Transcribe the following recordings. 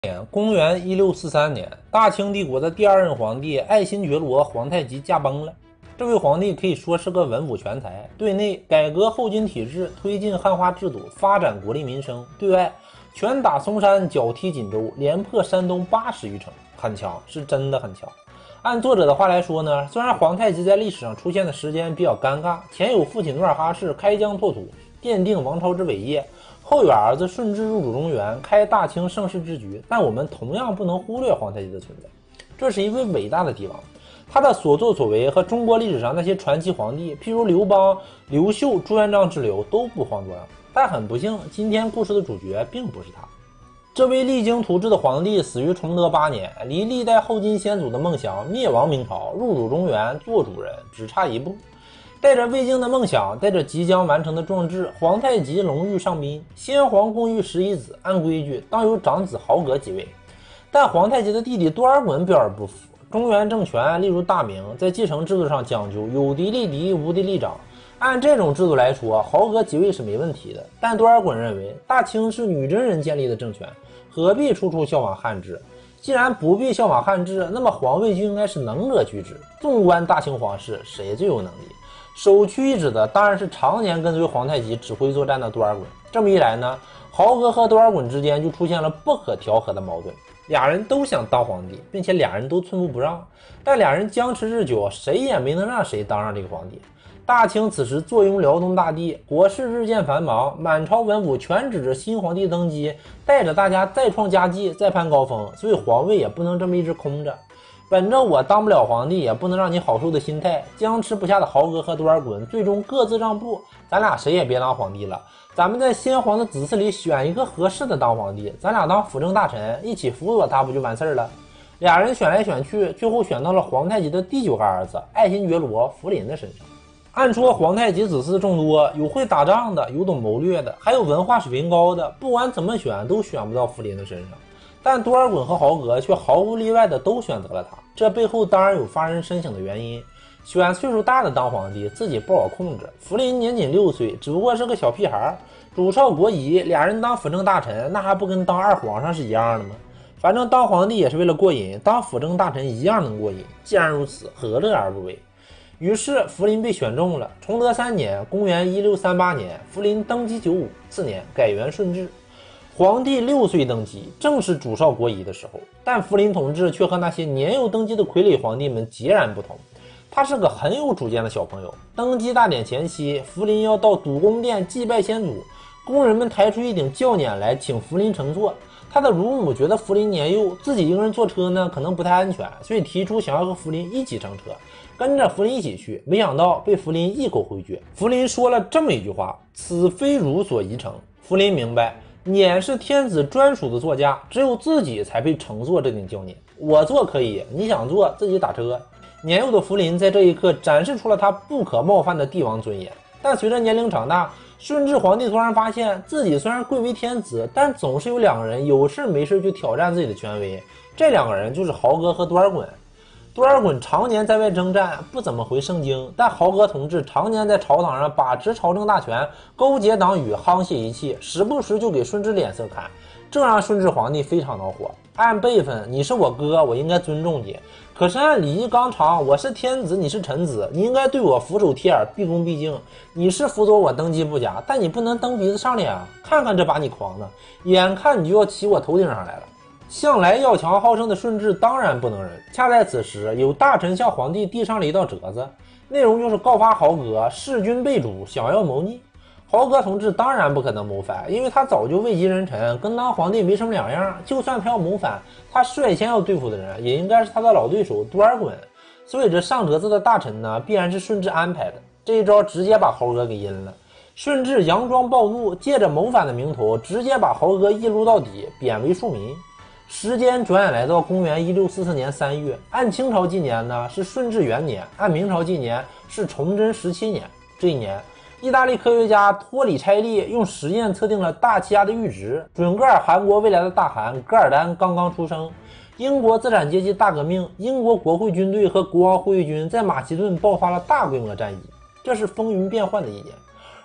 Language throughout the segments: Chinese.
公元1643年，大清帝国的第二任皇帝爱新觉罗皇太极驾崩了。这位皇帝可以说是个文武全才，对内改革后金体制，推进汉化制度，发展国力民生；对外拳打嵩山，脚踢锦州，连破山东80余城，很强，是真的很强。按作者的话来说呢，虽然皇太极在历史上出现的时间比较尴尬，前有父亲努尔哈赤开疆拓土，奠定王朝之伟业，后有儿子顺治入主中原，开大清盛世之局，但我们同样不能忽略皇太极的存在。这是一位伟大的帝王，他的所作所为和中国历史上那些传奇皇帝，譬如刘邦、刘秀、朱元璋之流都不遑多让。但很不幸，今天故事的主角并不是他。这位励精图治的皇帝死于崇德8年，离历代后金先祖的梦想灭亡明朝、入主中原、做主人只差一步。带着未竟的梦想，带着即将完成的壮志，皇太极龙驭上宾，先皇共育11子，按规矩当由长子豪格继位。但皇太极的弟弟多尔衮表而不服，中原政权例如大明，在继承制度上讲究有嫡立嫡，无嫡立长。按这种制度来说，豪格即位是没问题的。但多尔衮认为，大清是女真人建立的政权，何必处处效仿汉制？既然不必效仿汉制，那么皇位就应该是能者居之。纵观大清皇室，谁最有能力？首屈一指的当然是常年跟随皇太极指挥作战的多尔衮。这么一来呢，豪格和多尔衮之间就出现了不可调和的矛盾。俩人都想当皇帝，并且俩人都寸步不让，但俩人僵持日久，谁也没能让谁当上这个皇帝。大清此时坐拥辽东大地，国事日渐繁忙，满朝文武全指着新皇帝登基，带着大家再创佳绩，再攀高峰，所以皇位也不能这么一直空着。本着我当不了皇帝也不能让你好受的心态，僵持不下的豪格和多尔衮最终各自让步，咱俩谁也别当皇帝了，咱们在先皇的子嗣里选一个合适的当皇帝，咱俩当辅政大臣，一起辅佐他不就完事了？俩人选来选去，最后选到了皇太极的第9个儿子爱新觉罗福临的身上。按说皇太极子嗣众多，有会打仗的，有懂谋略的，还有文化水平高的，不管怎么选都选不到福临的身上。但多尔衮和豪格却毫无例外的都选择了他，这背后当然有发人深省的原因。选岁数大的当皇帝，自己不好控制。福临年仅6岁，只不过是个小屁孩，主少国疑，俩人当辅政大臣，那还不跟当二皇上是一样的吗？反正当皇帝也是为了过瘾，当辅政大臣一样能过瘾。既然如此，何乐而不为？于是福临被选中了。崇德3年，公元1638年，福临登基95，次年改元顺治。皇帝6岁登基，正是主少国疑的时候，但福临同志却和那些年幼登基的傀儡皇帝们截然不同。他是个很有主见的小朋友。登基大典前夕，福临要到笃公殿祭拜先祖，工人们抬出一顶轿辇来请福临乘坐。他的乳母觉得福临年幼，自己一个人坐车呢可能不太安全，所以提出想要和福临一起乘车，跟着福临一起去。没想到被福临一口回绝。福临说了这么一句话：此非汝所宜乘。福临明白，辇是天子专属的座驾，只有自己才配乘坐这顶轿辇。我坐可以，你想坐自己打车。年幼的福临在这一刻展示出了他不可冒犯的帝王尊严。但随着年龄长大，顺治皇帝突然发现自己虽然贵为天子，但总是有2个人有事没事去挑战自己的权威。这2个人就是豪格和多尔衮。多尔衮常年在外征战，不怎么回圣经，但豪格同志常年在朝堂上把持朝政大权，勾结党羽，沆瀣一气，时不时就给顺治脸色看，这让顺治皇帝非常恼火。按辈分，你是我哥，我应该尊重你，可是按礼仪纲常，我是天子，你是臣子，你应该对我俯首帖耳，毕恭毕敬。你是辅佐我登基不假，但你不能蹬鼻子上脸啊！看看这把你狂的，眼看你就要骑我头顶上来了。向来要强好胜的顺治当然不能忍，恰在此时，有大臣向皇帝递上了一道折子，内容就是告发豪格弑君被主，想要谋逆。豪格同志当然不可能谋反，因为他早就位极人臣，跟当皇帝没什么两样。就算他要谋反，他率先要对付的人也应该是他的老对手多尔衮。所以这上折子的大臣呢，必然是顺治安排的。这一招直接把豪格给阴了。顺治佯装暴怒，借着谋反的名头，直接把豪格一撸到底，贬为庶民。时间转眼来到公元1644年3月，按清朝纪年呢是顺治元年，按明朝纪年是崇祯17年。这一年，意大利科学家托里拆利用实验测定了大气压的阈值，准噶尔韩国未来的大汗噶尔丹刚刚出生。英国资产阶级大革命，英国国会军队和国王护卫军在马其顿爆发了大规模战役，这是风云变幻的一年。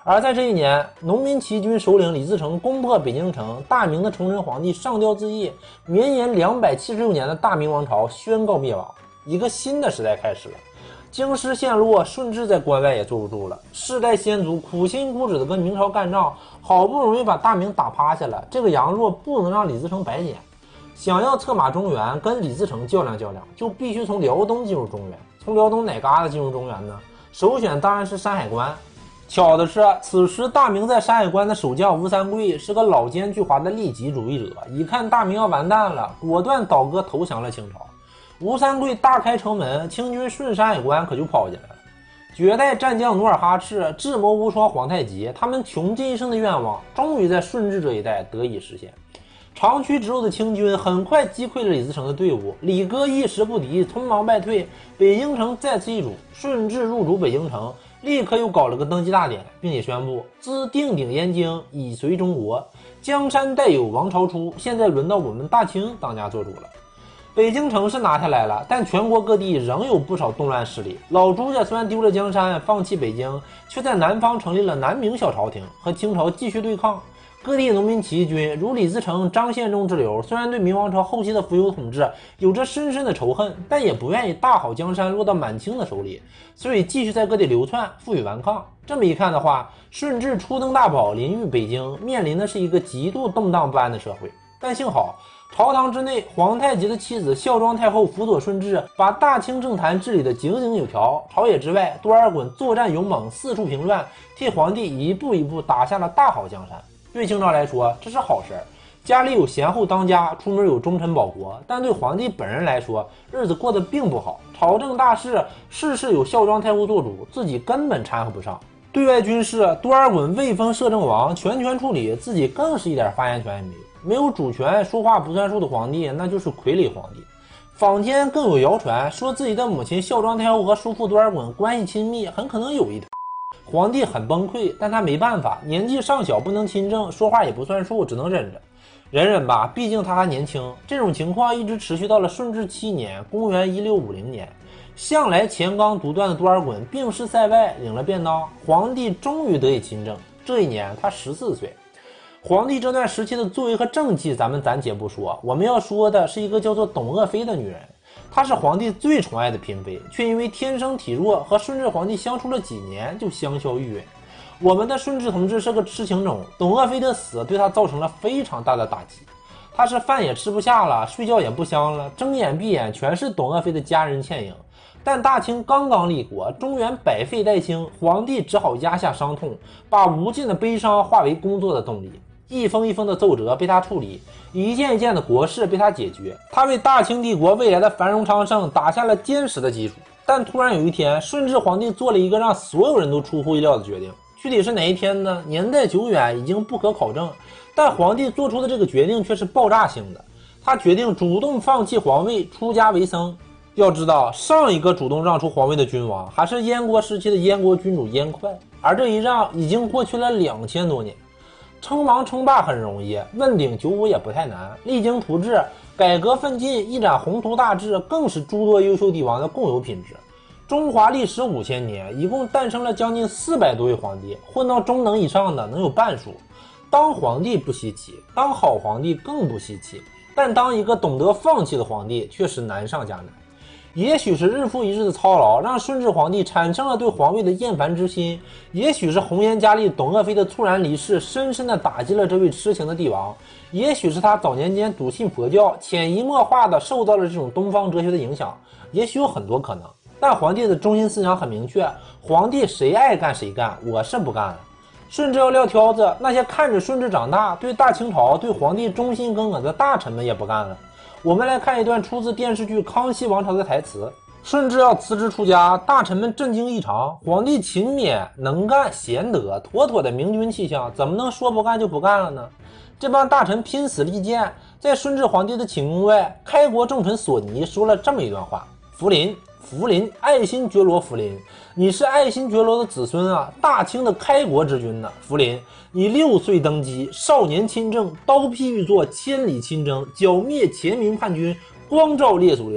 而在这一年，农民起义军首领李自成攻破北京城，大明的崇祯皇帝上吊自缢，绵延276年的大明王朝宣告灭亡，一个新的时代开始了。京师陷落，顺治在关外也坐不住了。世代先祖苦心孤诣的跟明朝干仗，好不容易把大明打趴下了，这个羊肉不能让李自成白捡。想要策马中原，跟李自成较量较量，就必须从辽东进入中原。从辽东哪旮瘩进入中原呢？首选当然是山海关。巧的是，此时大明在山海关的守将吴三桂是个老奸巨猾的利己主义者，一看大明要完蛋了，果断倒戈投降了清朝。吴三桂大开城门，清军顺山海关可就跑进来了。绝代战将努尔哈赤、智谋无双皇太极，他们穷尽一生的愿望，终于在顺治这一代得以实现。长驱直入的清军很快击溃了李自成的队伍，李哥一时不敌，匆忙败退，北京城再次易主。顺治入主北京城，立刻又搞了个登基大典，并且宣布自定鼎燕京，以随中国，江山代有王朝出，现在轮到我们大清当家做主了。北京城是拿下来了，但全国各地仍有不少动乱势力。老朱家虽然丢了江山，放弃北京，却在南方成立了南明小朝廷，和清朝继续对抗。各地农民起义军如李自成、张献忠之流，虽然对明王朝后期的腐朽统治有着深深的仇恨，但也不愿意大好江山落到满清的手里，所以继续在各地流窜，负隅顽抗。这么一看的话，顺治初登大宝，临御北京，面临的是一个极度动荡不安的社会。但幸好朝堂之内，皇太极的妻子孝庄太后辅佐顺治，把大清政坛治理得井井有条。朝野之外，多尔衮作战勇猛，四处平乱，替皇帝一步一步打下了大好江山。对清朝来说，这是好事，家里有贤后当家，出门有忠臣保国。但对皇帝本人来说，日子过得并不好，朝政大事，事事有孝庄太后做主，自己根本掺和不上。对外军事，多尔衮未封摄政王，全权处理，自己更是一点发言权也没有。没有主权，说话不算数的皇帝，那就是傀儡皇帝。坊间更有谣传说自己的母亲孝庄太后和叔父多尔衮关系亲密，很可能有一腿。皇帝很崩溃，但他没办法，年纪尚小，不能亲政，说话也不算数，只能忍着。忍忍吧，毕竟他还年轻。这种情况一直持续到了顺治7年，公元1650年。向来乾纲独断的多尔衮病逝塞外，领了便当，皇帝终于得以亲政。这一年他14岁。皇帝这段时期的作为和政绩咱们暂且不说，我们要说的是一个叫做董鄂妃的女人。她是皇帝最宠爱的嫔妃，却因为天生体弱和顺治皇帝相处了几年就香消玉殒。我们的顺治同志是个痴情种，董鄂妃的死对他造成了非常大的打击。他是饭也吃不下了，睡觉也不香了，睁眼闭眼全是董鄂妃的家人倩影。但大清刚刚立国，中原百废待兴，皇帝只好压下伤痛，把无尽的悲伤化为工作的动力。一封一封的奏折被他处理，一件一件的国事被他解决，他为大清帝国未来的繁荣昌盛打下了坚实的基础。但突然有一天，顺治皇帝做了一个让所有人都出乎意料的决定。具体是哪一天呢？年代久远，已经不可考证，但皇帝做出的这个决定却是爆炸性的。他决定主动放弃皇位，出家为僧。要知道，上一个主动让出皇位的君王还是燕国时期的燕国君主燕哙，而这一让已经过去了2000多年。称王称霸很容易，问鼎九五也不太难。励精图治，改革奋进，一展宏图大志，更是诸多优秀帝王的共有品质。中华历史5000年，一共诞生了将近400多位皇帝，混到中等以上的能有半数。当皇帝不稀奇，当好皇帝更不稀奇，但当一个懂得放弃的皇帝却是难上加难。也许是日复一日的操劳让顺治皇帝产生了对皇位的厌烦之心，也许是红颜佳丽董鄂妃的猝然离世深深地打击了这位痴情的帝王，也许是他早年间笃信佛教，潜移默化地受到了这种东方哲学的影响，也许有很多可能。但皇帝的中心思想很明确，皇帝谁爱干谁干，我是不干了。顺治要撂挑子，那些看着顺治长大，对大清朝对皇帝忠心耿耿的大臣们也不干了。我们来看一段出自电视剧《康熙王朝》的台词。顺治要辞职出家，大臣们震惊异常。皇帝勤勉能干贤德，妥妥的明君气象，怎么能说不干就不干了呢？这帮大臣拼死力谏，在顺治皇帝的寝宫外，开国重臣索尼说了这么一段话：福临，福临，爱新觉罗福临，你是爱新觉罗的子孙啊，大清的开国之君呢。福临，你6岁登基，少年亲政，刀劈玉作，千里亲征，剿灭前明叛军，光照列祖列宗。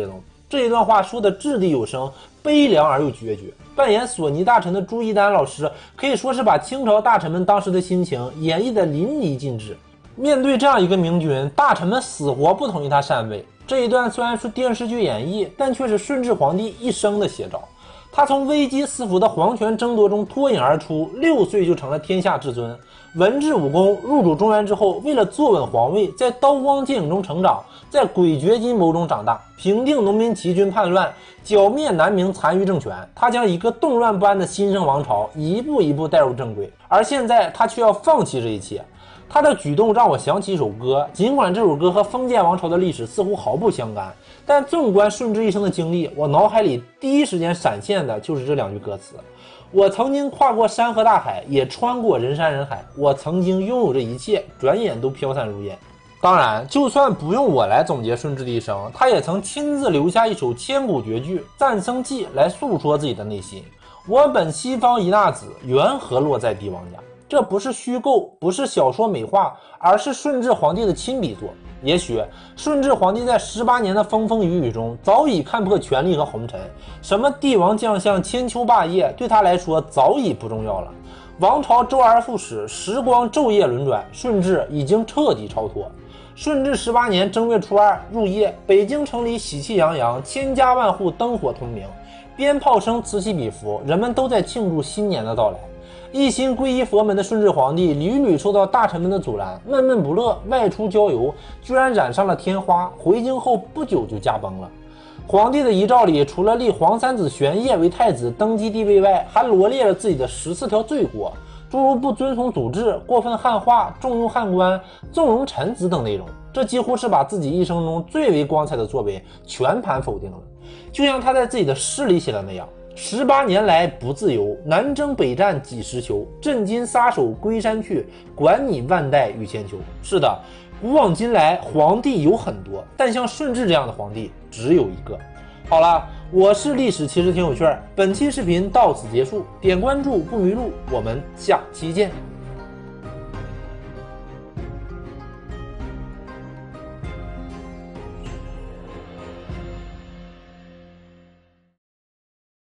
这一段话说的掷地有声，悲凉而又决绝。扮演索尼大臣的朱一丹老师可以说是把清朝大臣们当时的心情演绎得淋漓尽致。面对这样一个明君，大臣们死活不同意他禅位。这一段虽然是电视剧演绎，但却是顺治皇帝一生的写照。他从危机四伏的皇权争夺中脱颖而出，6岁就成了天下至尊。文治武功，入主中原之后，为了坐稳皇位，在刀光剑影中成长，在诡谲阴谋中长大，平定农民起义军叛乱，剿灭南明残余政权。他将一个动乱不安的新生王朝一步一步带入正轨，而现在他却要放弃这一切。他的举动让我想起一首歌，尽管这首歌和封建王朝的历史似乎毫不相干，但纵观顺治一生的经历，我脑海里第一时间闪现的就是这2句歌词。我曾经跨过山河大海，也穿过人山人海，我曾经拥有这一切，转眼都飘散如烟。当然，就算不用我来总结顺治的一生，他也曾亲自留下一首千古绝句《赞僧记》来诉说自己的内心。我本西方一纳子，缘何落在帝王家？这不是虚构，不是小说美化，而是顺治皇帝的亲笔作。也许顺治皇帝在18年的风风雨雨中早已看破权力和红尘，什么帝王将相千秋霸业对他来说早已不重要了。王朝周而复始，时光昼夜轮转，顺治已经彻底超脱。顺治18年正月初2入夜，北京城里喜气洋洋，千家万户灯火通明，鞭炮声此起彼伏，人们都在庆祝新年的到来。一心皈依佛门的顺治皇帝屡屡受到大臣们的阻拦，闷闷不乐，外出郊游，居然染上了天花，回京后不久就驾崩了。皇帝的遗诏里除了立皇三子玄烨为太子登基帝位外，还罗列了自己的14条罪过，诸如不遵从祖制、过分汉化、重用汉官、纵容臣子等内容。这几乎是把自己一生中最为光彩的作为全盘否定了。就像他在自己的诗里写的那样，18年来不自由，南征北战几时休？震惊撒手归山去，管你万代与千秋。是的，古往今来皇帝有很多，但像顺治这样的皇帝只有一个。好了，我是历史其实挺有趣，本期视频到此结束，点关注不迷路，我们下期见。